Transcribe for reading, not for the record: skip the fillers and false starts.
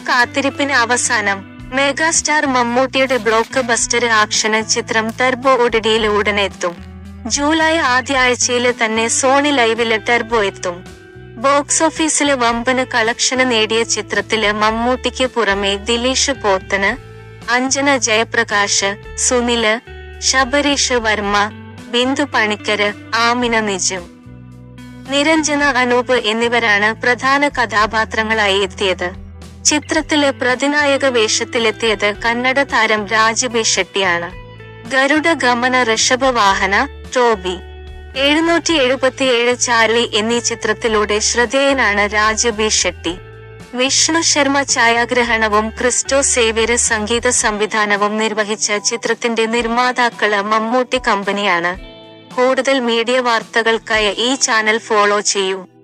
കാത്തിരിപ്പിന് അവസാനം. മെഗാസ്റ്റാർ മമ്മൂട്ടിയുടെ ബ്ലോക്ക് ബസ്റ്റർ ആക്ഷൻ ചിത്രം ടർബോ OTT-യിൽ ഉടനെത്തും. ജൂലൈ ആദ്യ ആഴ്ചയില് തന്നെ സോണി ലൈവില് ടർബോ എത്തും. ബോക്സ് ഓഫീസില് വമ്പന് കളക്ഷന് നേടിയ ചിത്രത്തില് മമ്മൂട്ടിക്ക് പുറമെ ദിലീഷ് പോത്തന്, അഞ്ജന ജയപ്രകാശ്, സുനില്, ശബരീഷ് വർമ്മ, ബിന്ദു പണിക്കര്, ആമിന നിജം, നിരഞ്ജന അനൂപ് എന്നിവരാണ് പ്രധാന കഥാപാത്രങ്ങളായി എത്തിയത്. ചിത്രത്തില് പ്രതിനായക വേഷത്തിലെത്തിയത് കന്നഡ താരം രാജബി ഷെട്ടിയാണ്. ഗരുഡ ഗമന ഋഷഭവാഹന, ടോബി 777 ചാർലി എന്നീ ചിത്രത്തിലൂടെ ശ്രദ്ധേയനാണ് രാജബി ഷെട്ടി. വിഷ്ണു ശർമ്മ ഛായാഗ്രഹണവും ക്രിസ്റ്റോ സേവ്യര് സംഗീത സംവിധാനവും നിർവഹിച്ച ചിത്രത്തിന്റെ നിർമ്മാതാക്കള് മമ്മൂട്ടി കമ്പനിയാണ്. കൂടുതൽ മീഡിയ വാർത്തകൾക്കായി ഈ ചാനൽ ഫോളോ ചെയ്യൂ.